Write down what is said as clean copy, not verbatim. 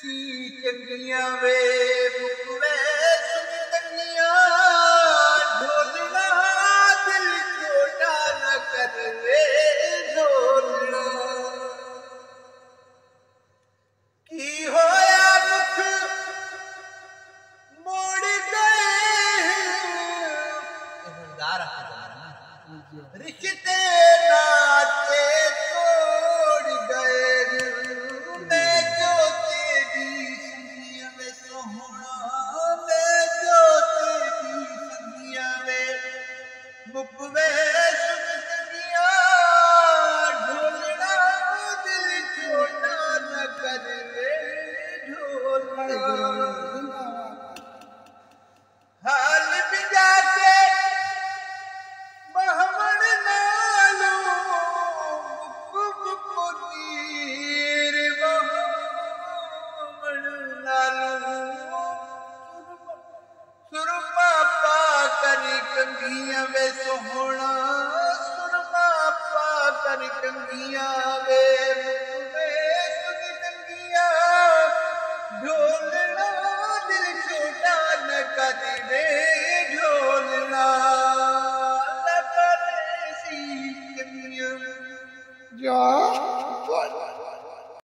चंगिया वे मुकवे चंगिया ढोलना दिल छोटा न कर वे ढोलना की होया मुख मोड़ गए रिश्ते नाते तोड़ गए मैं जो तेरी संगिया में सोहना मैं जो तेरी संगिया में मुकवे संगिया ढोलना दिल छोटा न कर ढोलना हाल भी जाके महमण नालो मुकुब पुनीर महमण नालो सुरमा पा कर कंगिया वे सोहना सुरमा पा कर कंगिया वे